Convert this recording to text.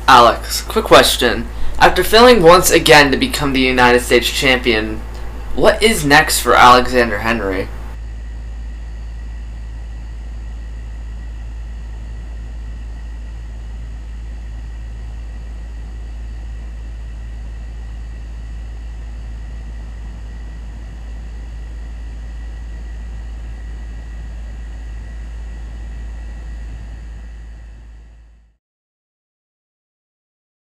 Alex, quick question. After failing once again to become the United States champion, what is next for Alexander Henry?